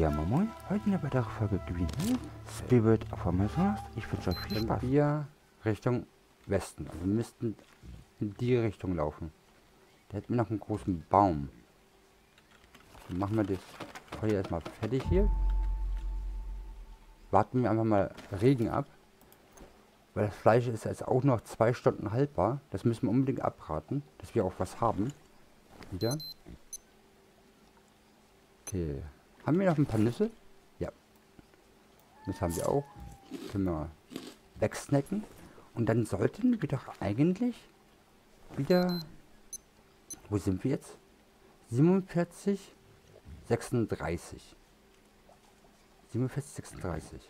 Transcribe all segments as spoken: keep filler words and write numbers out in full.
Ja, moin moin. Heute eine weitere Folge Green Hill Spirit auf Amazonas. Ich wünsche euch viel Spaß. Wir Richtung Westen. Also wir müssten in die Richtung laufen. Da hätten wir noch einen großen Baum. Dann machen wir das Feuer erstmal fertig hier. Warten wir einfach mal Regen ab. Weil das Fleisch ist jetzt auch noch zwei Stunden haltbar. Das müssen wir unbedingt abraten, dass wir auch was haben. Wieder. Okay. Haben wir noch ein paar Nüsse? Ja. Das haben wir auch. Können wir wegsnacken. Und dann sollten wir doch eigentlich wieder... Wo sind wir jetzt? siebenundvierzig, sechsunddreißig. siebenundvierzig, sechsunddreißig.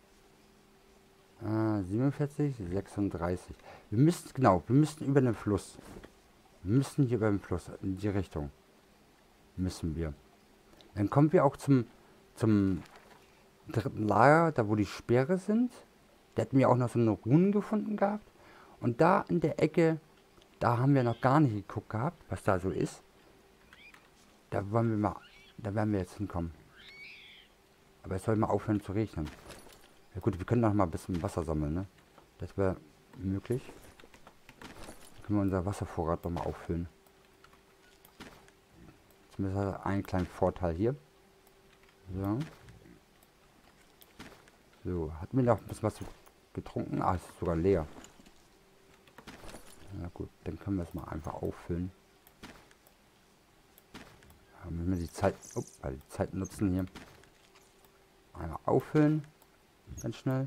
Ah, siebenundvierzig, sechsunddreißig. Wir müssen, genau, wir müssen über den Fluss. Wir müssen hier über den Fluss, in die Richtung. Müssen wir. Dann kommen wir auch zum, zum dritten Lager, da wo die Speere sind. Da hatten wir auch noch so eine Runen gefunden gehabt. Und da in der Ecke, da haben wir noch gar nicht geguckt gehabt, was da so ist. Da wollen wir mal, da werden wir jetzt hinkommen. Aber es soll mal aufhören zu regnen. Ja gut, wir können noch mal ein bisschen Wasser sammeln, ne? Das wäre möglich. Dann können wir unser Wasservorrat noch mal auffüllen. Zumindest hat er einen kleinen Vorteil hier. So. So, hatten wir noch ein bisschen was getrunken? Ah, es ist sogar leer. Na gut, dann können wir es mal einfach auffüllen. Ja, müssen wir die Zeit, oh, die Zeit nutzen hier. Einmal auffüllen. Ganz schnell.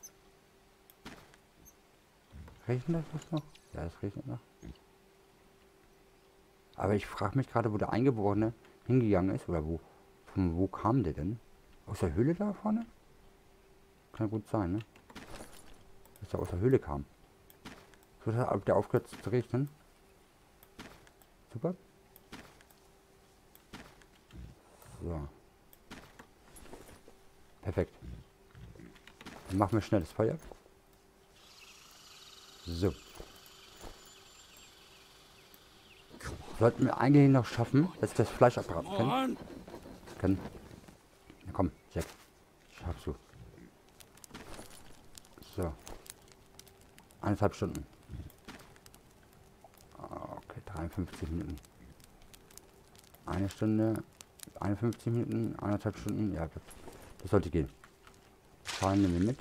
Regnet das noch? Ja, es regnet noch. Aber ich frage mich gerade, wo der Eingeborene hingegangen ist. Oder wo, von wo kam der denn? Aus der Höhle da vorne? Kann gut sein, ne? Dass er aus der Höhle kam. So hat der aufgehört zu regnen. Super. So. Perfekt. Dann machen wir schnell das Feuer. So. Sollten wir eigentlich noch schaffen, dass wir das Fleisch abbraten können. können. Na komm, Jack. Schaffst du. So. Eineinhalb Stunden. Okay, dreiundfünfzig Minuten. Eine Stunde, einundfünfzig Minuten, eineinhalb Stunden. Ja, das, das sollte gehen. Fahren wir mit.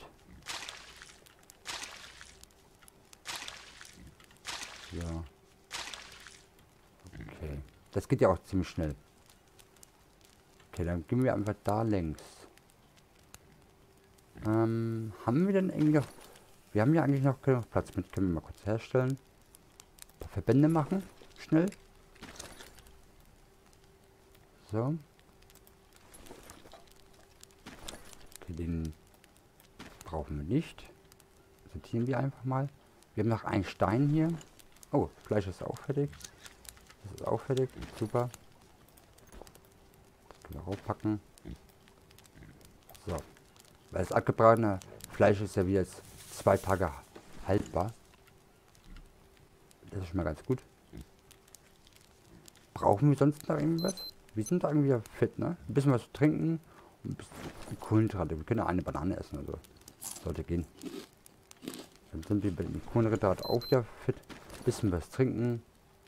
So. Okay. Das geht ja auch ziemlich schnell. Okay, dann gehen wir einfach da längs. Ähm, haben wir denn irgendwie noch... Wir haben ja eigentlich noch genug Platz mit. Können wir mal kurz herstellen. Ein paar Verbände machen. Schnell. So. Okay, den brauchen wir nicht. Sortieren wir einfach mal. Wir haben noch einen Stein hier. Oh, Fleisch ist auch fertig. Das ist auch fertig. Super. Das können wir raufpacken. So. Weil das abgebratene Fleisch ist ja wie jetzt zwei Tage haltbar. Das ist schon mal ganz gut. Brauchen wir sonst noch irgendwas? Wir sind da irgendwie fit, ne? Ein bisschen was zu trinken. Und ein bisschen Kohlenhydrate. Wir können eine Banane essen, also sollte gehen. Dann sind wir bei dem Kohlenhydrat auch wieder fit. Ein bisschen was trinken.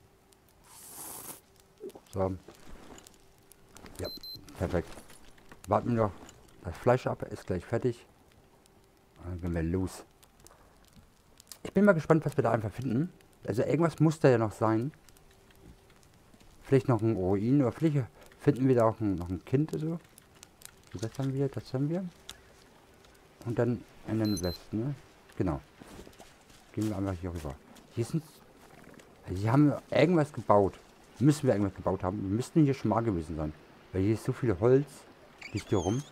So. Ja, perfekt. Warten wir noch das Fleisch ab, ist gleich fertig. Dann gehen wir los. Ich bin mal gespannt, was wir da einfach finden. Also irgendwas muss da ja noch sein. Vielleicht noch ein Ruin oder vielleicht finden wir da auch ein, noch ein Kind oder so. Das haben wir, das haben wir. Und dann in den Westen, ne? Genau. Gehen wir einfach hier rüber. Hier sind... Also hier haben wir irgendwas gebaut. Müssen wir irgendwas gebaut haben. Wir müssten hier schon mal gewesen sein. Weil hier ist so viel Holz. Liegt hier rum.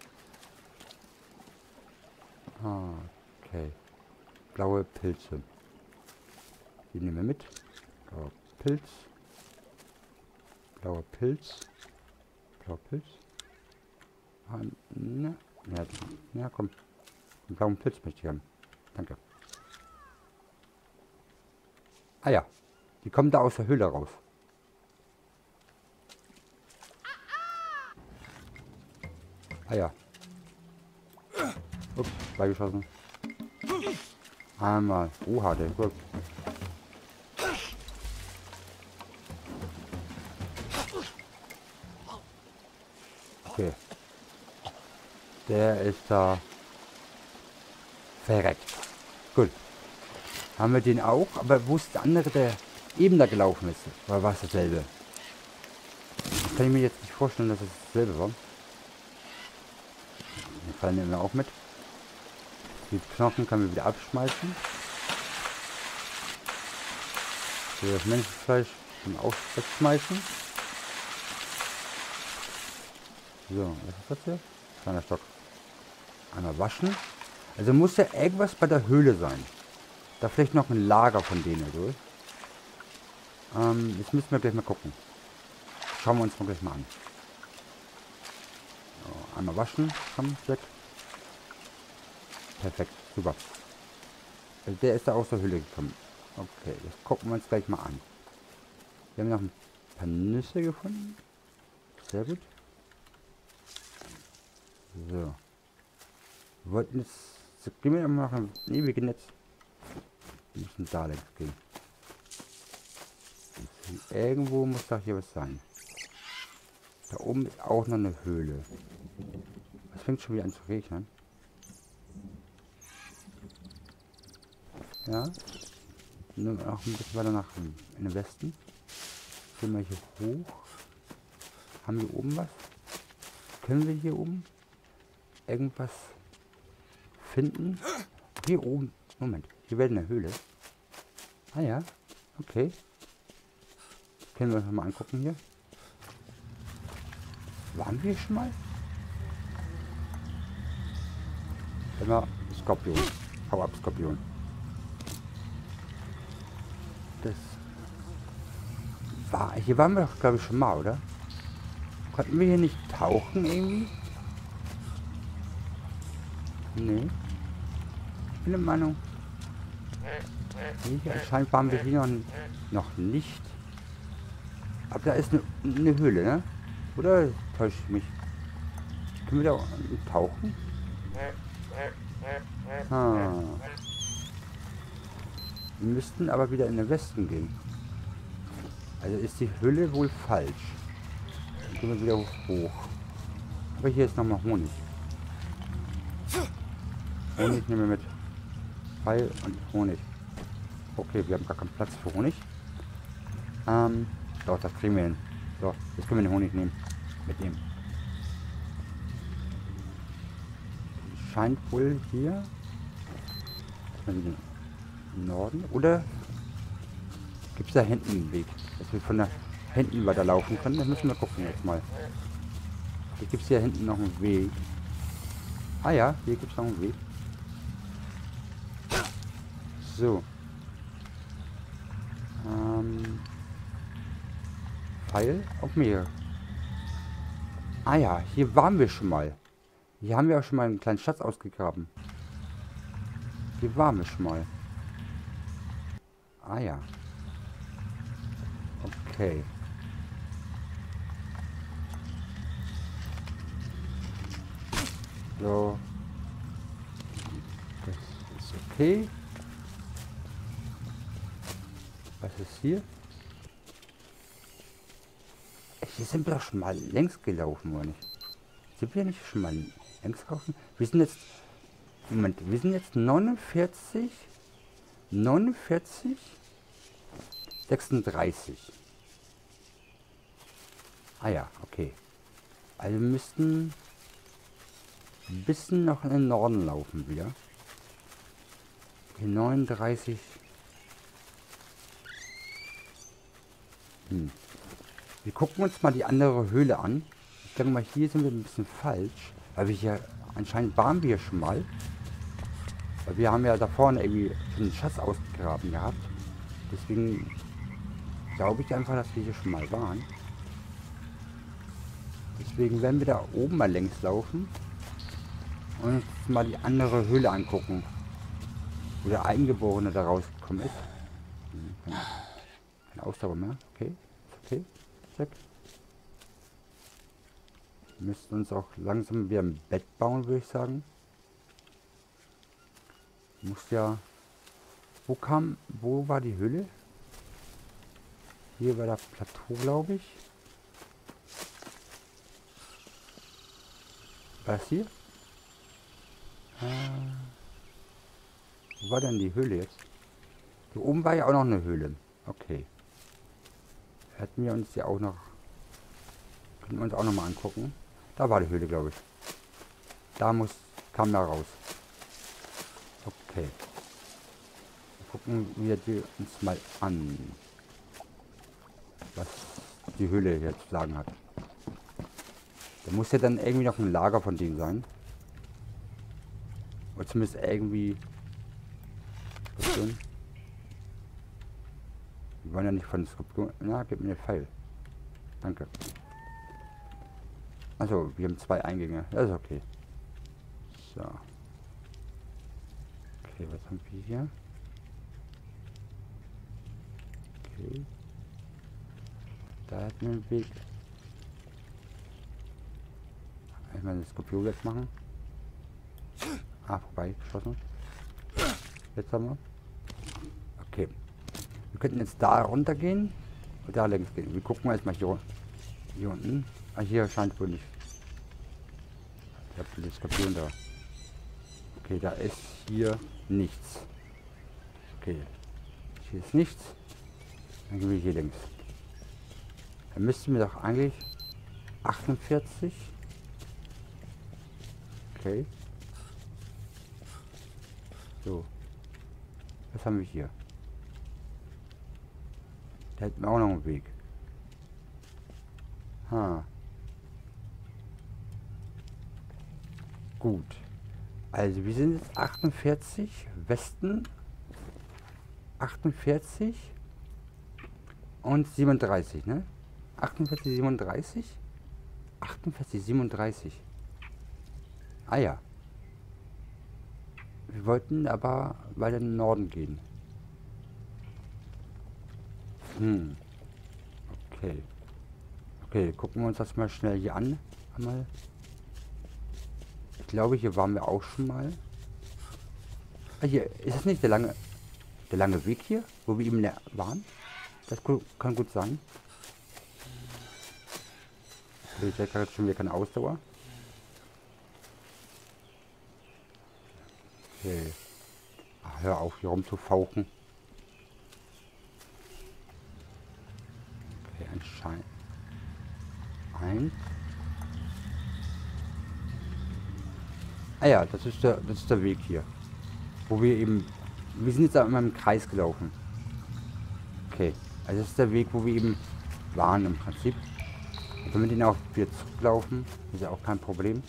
Ah, okay. Blaue Pilze. Die nehmen wir mit. Blauer Pilz. Blauer Pilz. Blauer Pilz. Ah, ne. Ja, ja, komm. Den blauen Pilz möchte ich haben. Danke. Ah ja. Die kommen da aus der Höhle raus. Ah ja. Ups, beigeschossen. Einmal. Oha, der gut. Okay. Der ist da verreckt. Gut. Haben wir den auch? Aber wo ist der andere, der eben da gelaufen ist? Oder war es dasselbe? Das kann ich mir jetzt nicht vorstellen, dass es dasselbe war. Den Fall nehmen wir auch mit. Die Knochen können wir wieder abschmeißen. So, das Menschenfleisch können wir auch wegschmeißen. So, was ist das hier? Kleiner Stock. Einmal waschen. Also muss ja irgendwas bei der Höhle sein. Da vielleicht noch ein Lager von denen durch. Ähm, jetzt müssen wir gleich mal gucken. Schauen wir uns mal gleich mal an. So, einmal waschen. Komm, weg. Perfekt, super. Also der ist da aus der Höhle gekommen. Okay, das gucken wir uns gleich mal an. Wir haben noch ein paar Nüsse gefunden. Sehr gut. So. Wir wollten jetzt... So, gehen wir mal machen. Ne, wir gehen jetzt... Wir müssen da längs gehen. Irgendwo muss doch hier was sein. Da oben ist auch noch eine Höhle. Es fängt schon wieder an zu regnen. Ja. Nur noch ein bisschen weiter nach in den Westen. Gehen wir hier hoch. Haben wir oben was? Können wir hier oben irgendwas finden? Hier oben. Moment. Hier wäre eine Höhle. Ah ja. Okay. Können wir uns mal angucken hier. Waren wir schon mal? Immer Skorpion. Hau ab, Skorpion. Das war... Hier waren wir doch, glaube ich, schon mal, oder? Konnten wir hier nicht tauchen irgendwie? Nee. Ich bin der Meinung... Nee, anscheinend waren wir hier noch, noch nicht. Aber da ist eine, eine Höhle, ne? Oder täusche ich mich? Können wir da tauchen? Ah. Wir müssten aber wieder in den Westen gehen. Also ist die Höhle wohl falsch. Dann gehen wir wieder hoch. Aber hier ist nochmal Honig. Honig nehmen wir mit. Pfeil und Honig. Okay, wir haben gar keinen Platz für Honig. Ähm, doch, das kriegen wir hin. So, jetzt können wir den Honig nehmen. Mitnehmen. Scheint wohl hier im Norden. Oder gibt es da hinten einen Weg, dass wir von da hinten weiterlaufen können? Das müssen wir gucken jetzt mal. Hier gibt es hier hinten noch einen Weg. Ah ja, hier gibt es noch einen Weg. So. Ähm. Pfeil auf mir. Ah ja, hier waren wir schon mal. Hier haben wir auch schon mal einen kleinen Schatz ausgegraben. Hier waren wir schon mal. Ah ja. Okay. So. Das ist okay. Was ist hier? Hier sind wir doch schon mal längs gelaufen, oder nicht? Sind wir nicht schon mal längs gelaufen? Wir sind jetzt... Moment, wir sind jetzt neunundvierzig... neunundvierzig... sechsunddreißig. Ah ja, okay. Also wir müssten... ein bisschen noch in den Norden laufen wieder. Hier neununddreißig... Hm. Wir gucken uns mal die andere Höhle an. Ich denke mal, hier sind wir ein bisschen falsch. Weil wir hier, anscheinend waren wir schon mal. Weil wir haben ja da vorne irgendwie einen Schatz ausgegraben gehabt. Deswegen glaube ich einfach, dass wir hier schon mal waren. Deswegen werden wir da oben mal längs laufen. Und uns mal die andere Höhle angucken. Wo der Eingeborene da rausgekommen ist. Keine, keine Ausdauer mehr. Okay. Okay. Zack. Wir müssten uns auch langsam wieder ein Bett bauen, würde ich sagen. Muss ja... Wo kam... Wo war die Höhle? Hier war das Plateau, glaube ich. Was hier? Äh, wo war denn die Höhle jetzt? Hier oben war ja auch noch eine Höhle. Okay. Hätten wir uns ja auch noch... Können wir uns auch noch mal angucken. Da war die Höhle, glaube ich. Da muss... Kam da raus. Okay. Gucken wir die uns mal an. Was die Höhle hier zu sagen hat. Da muss ja dann irgendwie noch ein Lager von denen sein. Oder zumindest irgendwie... Was denn? Die wollen ja nicht von Skorpion... Na, gib mir den Pfeil. Danke. Also, wir haben zwei Eingänge. Das ist okay. So. Okay, was haben wir hier? Okay. Da hat man einen Weg. Einmal den Skorpion wegmachen. Ah, vorbei, geschossen. Jetzt haben wir. Okay. Wir könnten jetzt da runter gehen und da längs gehen. Wir gucken erstmal hier, hier unten. Ah, hier scheint wohl nicht. Ich habe den Skorpion da. Okay, da ist hier nichts. Okay. Hier ist nichts. Dann gehen wir hier längs. Dann müssten wir doch eigentlich achtundvierzig. Okay. So. Was haben wir hier? Da hätten wir auch noch einen Weg. Ha. Gut. Also wir sind jetzt achtundvierzig. Westen. achtundvierzig. Und siebenunddreißig, ne? achtundvierzig, siebenunddreißig? achtundvierzig, siebenunddreißig. Ah ja. Wir wollten aber weiter in den Norden gehen. Hm. Okay. Okay, gucken wir uns das mal schnell hier an. Einmal. Ich glaube, hier waren wir auch schon mal. Ah, hier, ist es nicht der lange, der lange Weg hier, wo wir eben waren? Das kann gut sein. Ich habe jetzt schon wieder keine Ausdauer. Okay. Ach, hör auf, hier rumzufauchen. Okay, anscheinend. Eins. Ah ja, das ist der, das ist der Weg hier. Wo wir eben... Wir sind jetzt einmal im Kreis gelaufen. Okay. Also das ist der Weg, wo wir eben waren im Prinzip. Und wenn wir den auch wieder zurücklaufen, ist ja auch kein Problem.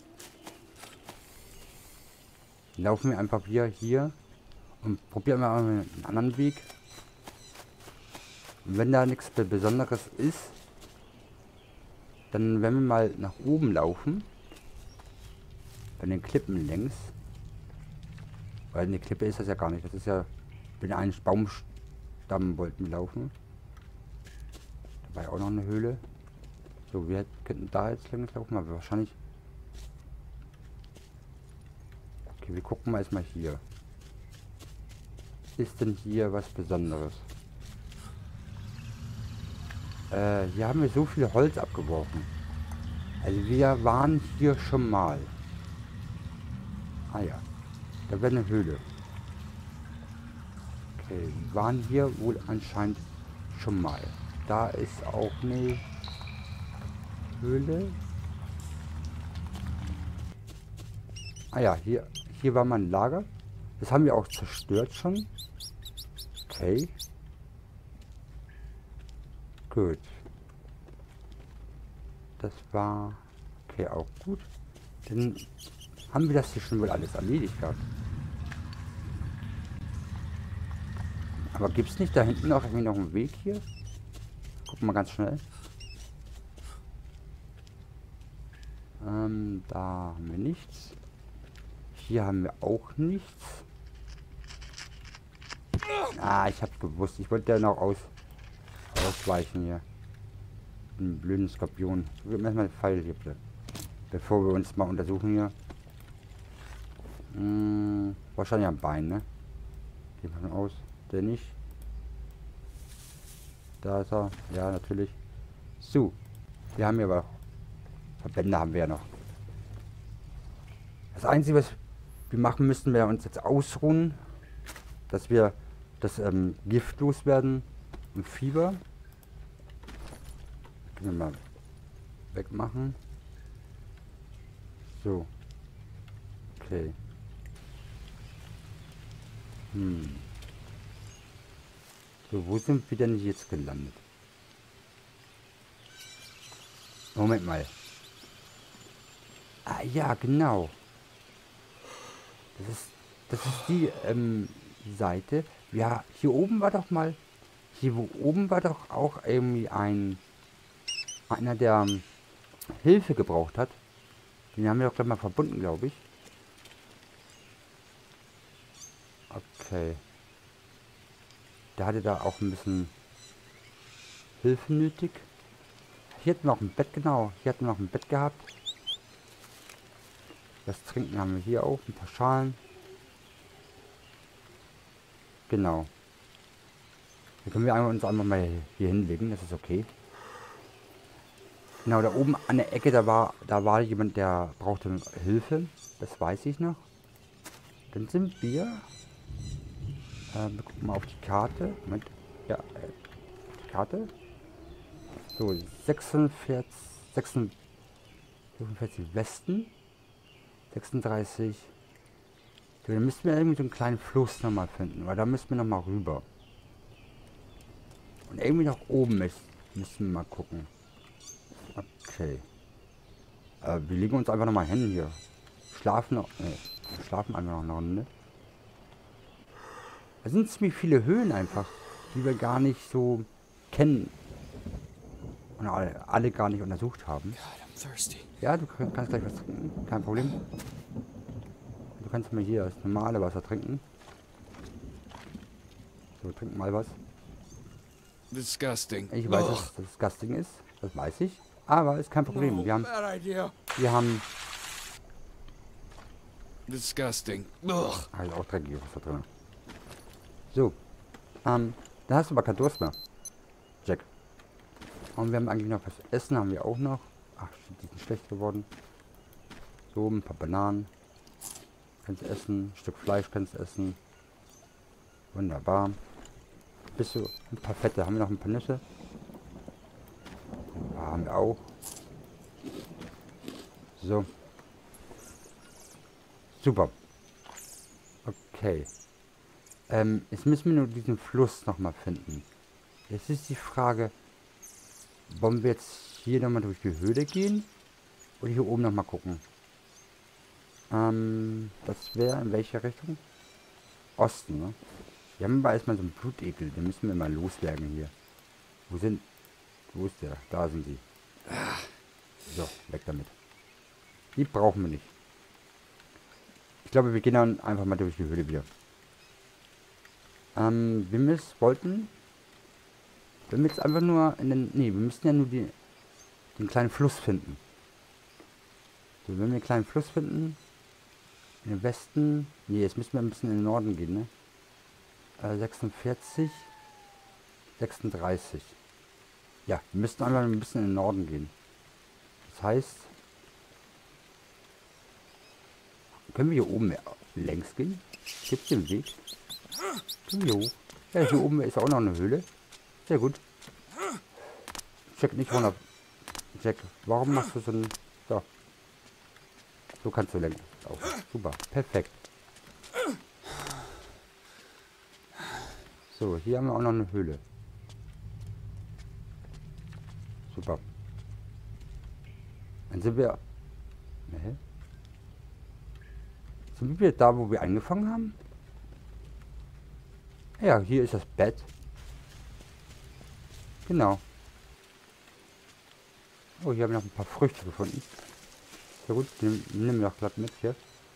Laufen wir einfach wieder hier und probieren wir mal einen anderen Weg. Und wenn da nichts Besonderes ist, dann werden wir mal nach oben laufen. Bei den Klippen längs. Weil eine Klippe ist das ja gar nicht. Das ist ja, wenn einen Baumstamm wollten wir laufen. Da war ja auch noch eine Höhle. So, wir könnten da jetzt längs laufen, aber wahrscheinlich... Okay, wir gucken mal erstmal hier. Ist denn hier was Besonderes? Äh, hier haben wir so viel Holz abgeworfen. Also wir waren hier schon mal. Ah ja, da wäre eine Höhle. Okay, wir waren hier wohl anscheinend schon mal. Da ist auch eine Höhle. Ah ja, hier, hier war mal ein Lager. Das haben wir auch zerstört schon. Okay. Gut. Das war... Okay, auch gut. Dann haben wir das hier schon wohl alles erledigt gehabt. Aber gibt es nicht da hinten noch irgendwie noch einen Weg hier? Gucken wir ganz schnell. Ähm, da haben wir nichts. Hier haben wir auch nichts. Ah, ich hab's gewusst. Ich wollte ja noch aus, ausweichen hier. Einen blöden Skorpion. Gib mir erstmal den Pfeil hier bitte. Bevor wir uns mal untersuchen hier. Hm, wahrscheinlich am Bein, ne? Gehen wir von aus. Der nicht. Da ist er. Ja, natürlich. So. Wir haben hier aber Verbände haben wir ja noch. Das Einzige, was wir machen müssen, wäre uns jetzt ausruhen, dass wir das ähm, Gift loswerden und Fieber. Können wir mal wegmachen. So. Okay. Hm. So, wo sind wir denn jetzt gelandet? Moment mal. Ah ja, genau. Das ist, das ist die ähm, Seite. Ja, hier oben war doch mal... Hier wo oben war doch auch irgendwie ein... Einer, der ähm, Hilfe gebraucht hat. Den haben wir doch gleich mal verbunden, glaube ich. Okay. Der hatte da auch ein bisschen Hilfe nötig. Hier hatten wir noch ein Bett, genau. Hier hatten wir noch ein Bett gehabt. Das Trinken haben wir hier auch. Ein paar Schalen. Genau. Hier können wir uns einfach mal hier hinlegen. Das ist okay. Genau, da oben an der Ecke, da war, da war jemand, der brauchte Hilfe. Das weiß ich noch. Dann sind wir... Äh, wir gucken mal auf die Karte. Moment. Ja, äh, die Karte. So, sechsundvierzig, sechsundvierzig Westen. sechsunddreißig. So, dann müssten wir irgendwie so einen kleinen Fluss nochmal finden, weil da müssen wir nochmal rüber. Und irgendwie nach oben müssen, müssen wir mal gucken. Okay. Äh, wir legen uns einfach nochmal hin hier. Schlafen noch. Ne, schlafen einfach noch eine Runde. Da sind ziemlich viele Höhlen einfach, die wir gar nicht so kennen. Und alle, alle gar nicht untersucht haben. Ja, du kannst gleich was trinken. Kein Problem. Du kannst mal hier das normale Wasser trinken. So, trink mal was. Disgusting. Ich weiß, dass das disgusting ist. Das weiß ich. Aber ist kein Problem. Wir haben... Wir haben... Disgusting. Also auch dreckiges Wasser drin. So. Ähm, da hast du aber keinen Durst mehr. Jack. Und wir haben eigentlich noch was essen, haben wir auch noch. Ach, die sind schlecht geworden. So, ein paar Bananen. Kannst du essen. Ein Stück Fleisch kannst du essen. Wunderbar. Bist du ein paar Fette. Haben wir noch ein paar Nüsse? Ja, haben wir auch. So. Super. Okay. Ähm, jetzt müssen wir nur diesen Fluss nochmal finden. Jetzt ist die Frage, wollen wir jetzt hier nochmal durch die Höhle gehen? Oder hier oben nochmal gucken? Ähm, das wäre in welche Richtung? Osten, ne? Wir haben aber erstmal so einen Blutegel, den müssen wir mal loswerden hier. Wo sind... Wo ist der? Da sind sie. So, weg damit. Die brauchen wir nicht. Ich glaube, wir gehen dann einfach mal durch die Höhle wieder. Ähm, wir müssen, wollten... Wenn wir jetzt einfach nur in den... Nee, wir müssen ja nur die, den kleinen Fluss finden. So, wenn wir einen kleinen Fluss finden... In den Westen... Nee, jetzt müssen wir ein bisschen in den Norden gehen, ne? Äh, sechsundvierzig... sechsunddreißig. Ja, wir müssten einfach ein bisschen in den Norden gehen. Das heißt... Können wir hier oben längs gehen? Gibt es den Weg? Können wir hoch? Ja, hier oben ist auch noch eine Höhle. Sehr gut. Check nicht hundert. Jack, warum machst du so ein... So. So kannst du lenken. Auch. Super. Perfekt. So, hier haben wir auch noch eine Höhle. Super. Dann sind wir... Ne? Sind wir da, wo wir angefangen haben? Ja, hier ist das Bett. Genau. Oh, hier haben wir noch ein paar Früchte gefunden. Sehr gut, nimm, nimm wir doch glatt mit hier.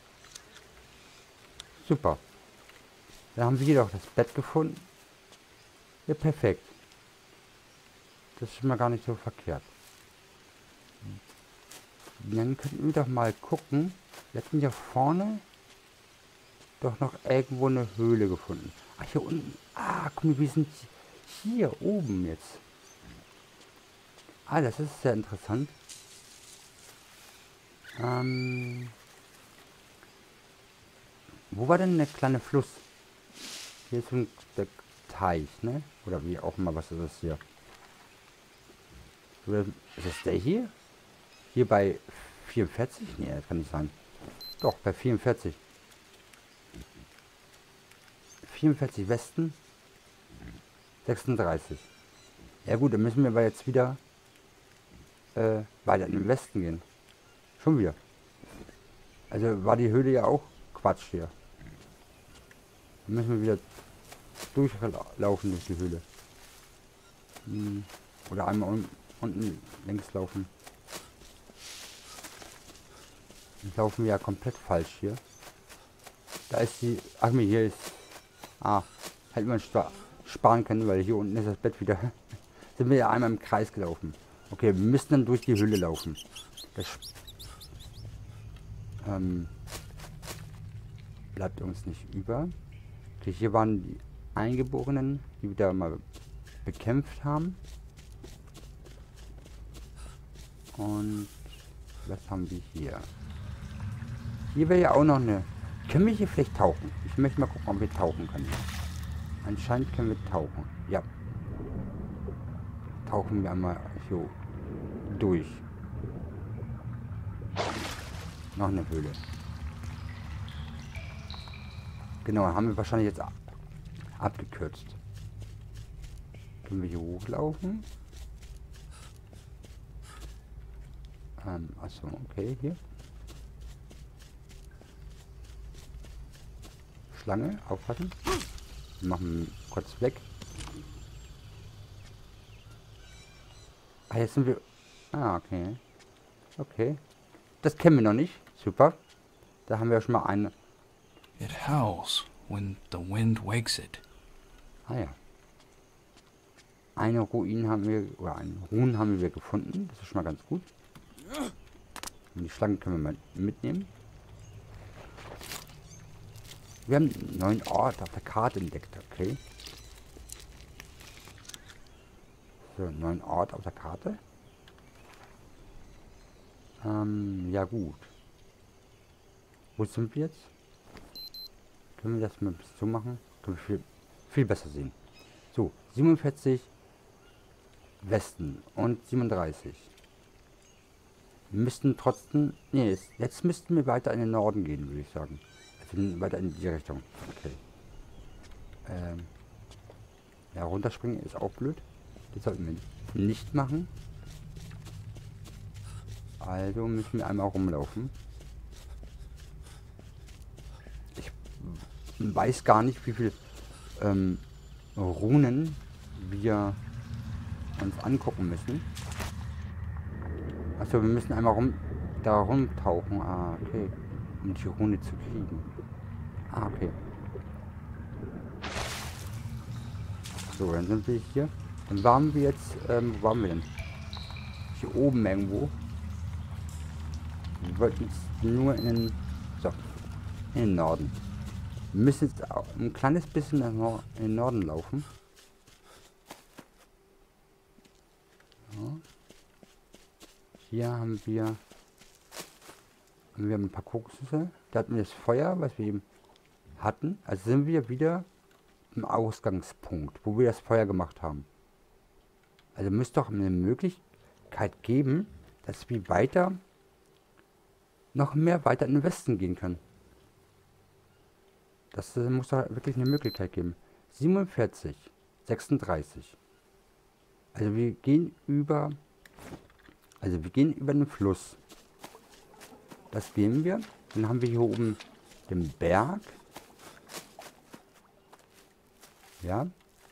Super. Dann haben wir hier doch das Bett gefunden. Ja, perfekt. Das ist schon mal gar nicht so verkehrt. Dann könnten wir doch mal gucken. Wir hatten ja vorne doch noch irgendwo eine Höhle gefunden. Ach, hier unten. Ah, guck mal, wir sind hier oben jetzt. Ah, das ist sehr interessant. Ähm, wo war denn der kleine Fluss? Hier ist ein der Teich, ne? Oder wie auch immer, was ist das hier? Oder ist das der hier? Hier bei vierundvierzig? Nee, das kann nicht sein. Doch, bei vierundvierzig. vierundvierzig Westen. sechsunddreißig. Ja gut, dann müssen wir aber jetzt wieder äh, weiter in den Westen gehen. Schon wieder. Also war die Höhle ja auch Quatsch hier. Dann müssen wir wieder durchlaufen durch die Höhle. Hm. Oder einmal un unten längs laufen. Dann laufen wir ja komplett falsch hier. Da ist die... Ach mir, hier ist... Ah, hätte man sparen können, weil hier unten ist das Bett wieder. Sind wir ja einmal im Kreis gelaufen. Okay, wir müssen dann durch die Höhle laufen. Das ähm, bleibt uns nicht über. Okay, hier waren die Eingeborenen, die wir da mal bekämpft haben. Und was haben wir hier? Hier wäre ja auch noch eine... Können wir hier vielleicht tauchen? Ich möchte mal gucken, ob wir tauchen können. Anscheinend können wir tauchen. Ja. Tauchen wir einmal so durch. Noch eine Höhle. Genau, haben wir wahrscheinlich jetzt ab abgekürzt. Können wir hier hochlaufen? Ähm, achso, okay, hier. Schlange, aufpassen. Wir machen kurz weg. Ah, jetzt sind wir... Ah, okay. Okay. Das kennen wir noch nicht. Super. Da haben wir schon mal eine... It howls when the wind wakes it. Ah ja. Eine Ruine haben wir... Oder einen Ruhen haben wir gefunden. Das ist schon mal ganz gut. Und die Schlange können wir mal mitnehmen. Wir haben einen neuen Ort auf der Karte entdeckt, okay. So, einen neuen Ort auf der Karte. Ähm, ja gut. Wo sind wir jetzt? Können wir das mal so machen? Können wir viel, viel besser sehen. So, siebenundvierzig Westen und siebenunddreißig. Wir müssten trotzdem... Nee, jetzt, jetzt müssten wir weiter in den Norden gehen, würde ich sagen. Also weiter in die Richtung. Okay. Ähm, ja, runterspringen ist auch blöd. Das sollten wir nicht machen. Also müssen wir einmal rumlaufen. Ich weiß gar nicht, wie viele ähm, Runen wir uns angucken müssen. Achso, wir müssen einmal rum da rumtauchen. Ah, okay. Um die Rune zu kriegen. Ah, okay. So, dann sind wir hier. Dann waren wir jetzt, ähm, wo waren wir denn? Hier oben irgendwo. Wir wollten jetzt nur in den, so, in den Norden. Wir müssen jetzt auch ein kleines bisschen in den Norden laufen. So. Hier haben wir, haben wir ein paar Kokosnüsse. Da hatten wir das Feuer, was wir eben hatten. Also sind wir wieder im Ausgangspunkt, wo wir das Feuer gemacht haben. Also müsste doch eine Möglichkeit geben, dass wir weiter, noch mehr weiter in den Westen gehen können. Das äh, muss doch wirklich eine Möglichkeit geben. siebenundvierzig, sechsunddreißig. Also wir gehen über, also wir gehen über den Fluss. Das gehen wir. Dann haben wir hier oben den Berg. Ja.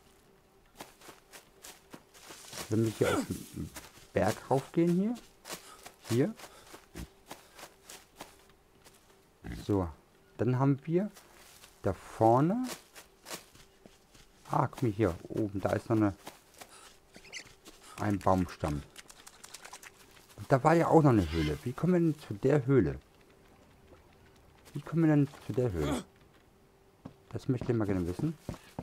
Wenn wir hier auf den Berg raufgehen hier. Hier. So. Dann haben wir da vorne. Ah, guck mal hier oben. Da ist noch eine, ein Baumstamm. Da war ja auch noch eine Höhle. Wie kommen wir denn zu der Höhle? Wie kommen wir denn zu der Höhle? Das möchte ich mal gerne wissen.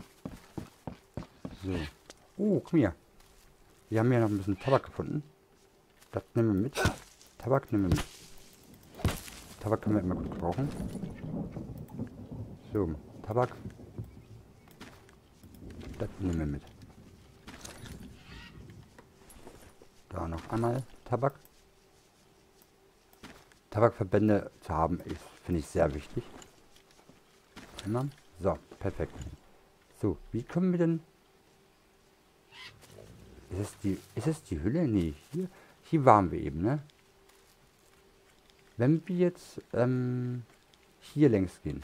So. Oh, komm hier. Wir haben hier noch ein bisschen Tabak gefunden. Das nehmen wir mit. Tabak nehmen wir mit. Tabak können wir immer gut gebrauchen. So, Tabak. Das nehmen wir mit. Da noch einmal Tabak. Tabakverbände zu haben, ist, finde ich, sehr wichtig. Immer. So, perfekt. So, wie kommen wir denn... Ist es die, ist es die Hülle? Nee, hier, hier waren wir eben, ne? Wenn wir jetzt ähm, hier längs gehen.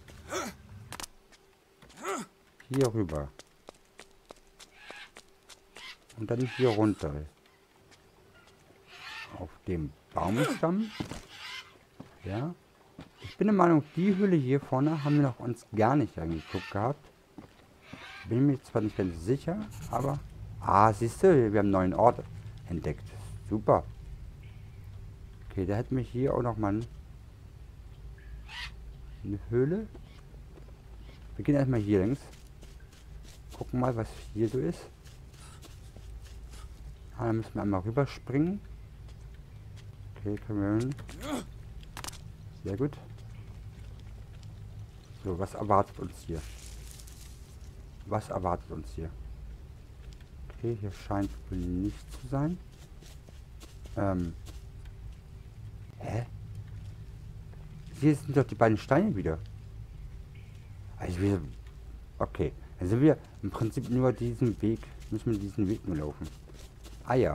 Hier rüber. Und dann hier runter. Auf dem Baumstamm. Ja. Ich bin der Meinung, die Hülle hier vorne haben wir noch uns gar nicht angeguckt gehabt. Bin mir zwar nicht ganz sicher, aber... Ah, siehst du, wir haben einen neuen Ort entdeckt. Super. Okay, da hätten wir hier auch noch mal eine Höhle. Wir gehen erstmal hier längs. Gucken mal, was hier so ist. Ah, da müssen wir einmal rüberspringen. Okay, können wir hin. Sehr gut. So, was erwartet uns hier? Was erwartet uns hier? Okay, hier scheint wohl nicht zu sein. Ähm. Hä? Hier sind doch die beiden Steine wieder. Also wir... Okay. Dann sind wir im Prinzip nur diesen Weg. Müssen wir diesen Weg nur laufen. Ah ja.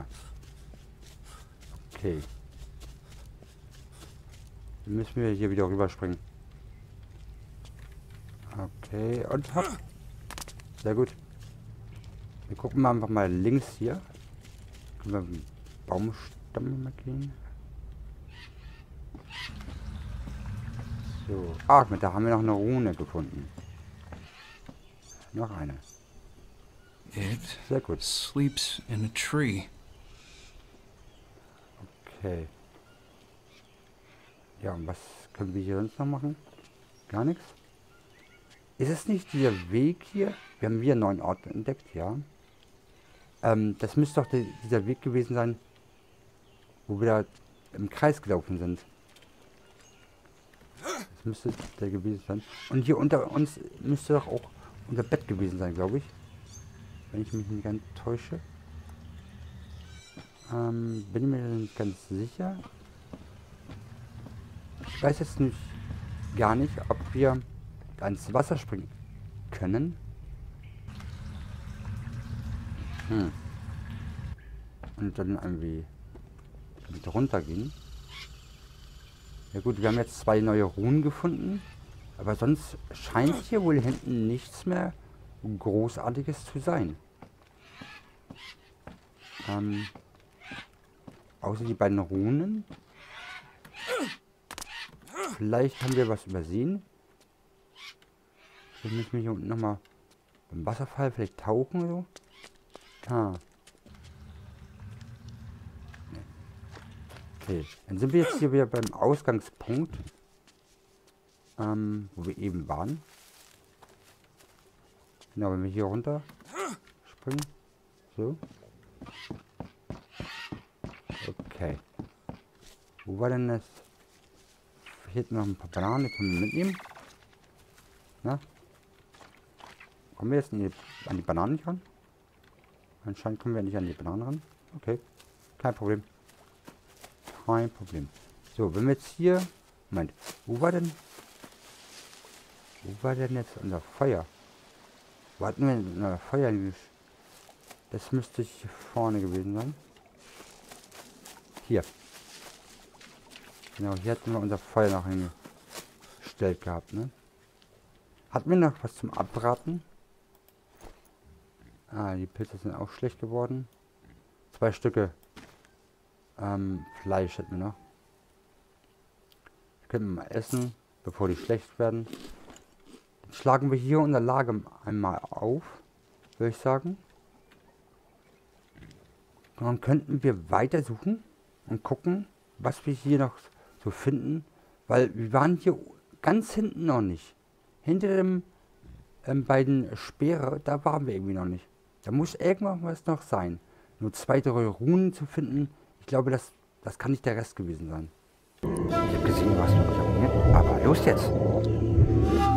Okay. Dann müssen wir hier wieder rüberspringen. Okay. Und hopp. Sehr gut. Wir gucken mal einfach mal links hier. Können wir einen Baumstamm mal gehen? So. Ah, da haben wir noch eine Rune gefunden. Noch eine. It Sehr gut. sleeps in a tree. Okay. Ja, und was können wir hier sonst noch machen? Gar nichts. Ist es nicht dieser Weg hier? Wir haben hier einen neuen Ort entdeckt, ja. Ähm, das müsste doch die, dieser Weg gewesen sein, wo wir da im Kreis gelaufen sind. Das müsste der gewesen sein. Und hier unter uns müsste doch auch unser Bett gewesen sein, glaube ich. Wenn ich mich nicht ganz täusche. Ähm, bin mir nicht ganz sicher. Ich weiß jetzt nicht, gar nicht, ob wir ans Wasser springen können. Hm. Und dann irgendwie mit runtergehen. Ja gut, wir haben jetzt zwei neue Runen gefunden. Aber sonst scheint hier wohl hinten nichts mehr Großartiges zu sein. Ähm, außer die beiden Runen. Vielleicht haben wir was übersehen. Ich muss mich hier unten nochmal im Wasserfall vielleicht tauchen oder so. Ah. Okay, dann sind wir jetzt hier wieder beim Ausgangspunkt, ähm, wo wir eben waren. Genau, wenn wir hier runter springen. So. Okay. Wo war denn das? Hier hinten noch ein paar Bananen, die können wir mitnehmen. Na? Kommen wir jetzt die, an die Bananen nicht ran? Anscheinend kommen wir nicht an die Bananen ran. Okay. Kein Problem. Kein Problem. So, wenn wir jetzt hier... Moment, wo war denn... Wo war denn jetzt unser Feuer? Wo hatten wir denn unser Feuer? Das müsste hier vorne gewesen sein. Hier. Genau, hier hatten wir unser Feuer noch hingestellt gehabt, ne? Hatten wir noch was zum Abbraten? Ah, die Pilze sind auch schlecht geworden. Zwei Stücke ähm, Fleisch hätten wir noch. Das können wir mal essen, bevor die schlecht werden. Dann schlagen wir hier unser Lager einmal auf, würde ich sagen. Und dann könnten wir weiter suchen. und gucken, was wir hier noch so finden. Weil wir waren hier ganz hinten noch nicht. Hinter dem ähm, beiden Speere, da waren wir irgendwie noch nicht. Da muss irgendwas noch sein. Nur zwei, drei Runen zu finden, ich glaube, das, das kann nicht der Rest gewesen sein. Ich habe gesehen, du hast noch nicht abonniert. Aber los jetzt!